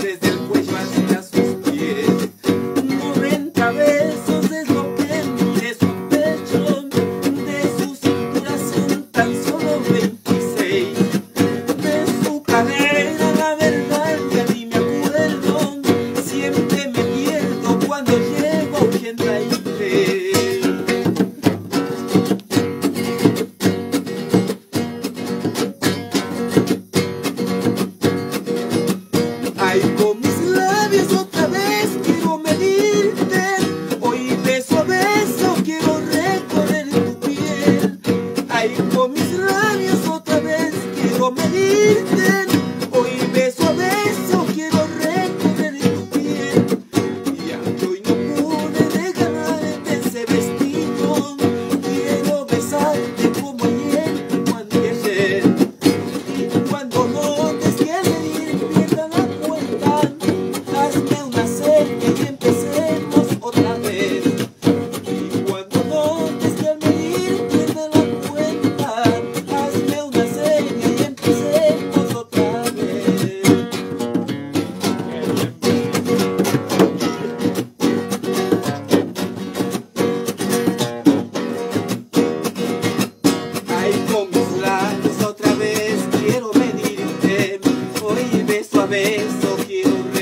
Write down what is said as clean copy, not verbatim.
desde el cuello hasta sus pies. 90 besos es lo que mide su pecho, de su cintura son tan solo 26. De su cadera la verdad que ni me acuerdo, siempre me pierdo cuando llego a 83. Ay, con mis labios otra vez quiero medirte, hoy beso a beso quiero recorrer tu piel. Ay, con mis labios otra vez quiero medirte, hoy beso a beso quiero recorrer tu piel. Y aunque hoy no pude regalarte ese vestido, quiero besarte como ayer, como anteayer. Y cuando notes que el medir pierda la cuenta, hazme una seña y empecemos otra vez. Y cuando notes que el medir pierda la cuenta, hazme una seña y empecemos otra vez. Ay, con mis labios otra vez quiero medirte, hoy beso a beso quiero